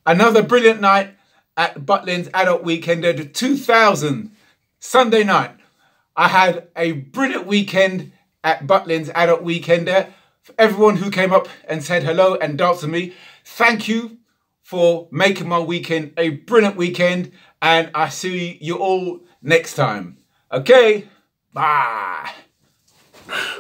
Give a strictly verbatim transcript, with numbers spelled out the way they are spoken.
Another brilliant night at Butlin's Adult Weekender, the two thousand Sunday night. I had a brilliant weekend at Butlin's Adult Weekender. For everyone who came up and said hello and danced with me, thank you for making my weekend a brilliant weekend, and I see you all next time. Okay, bye.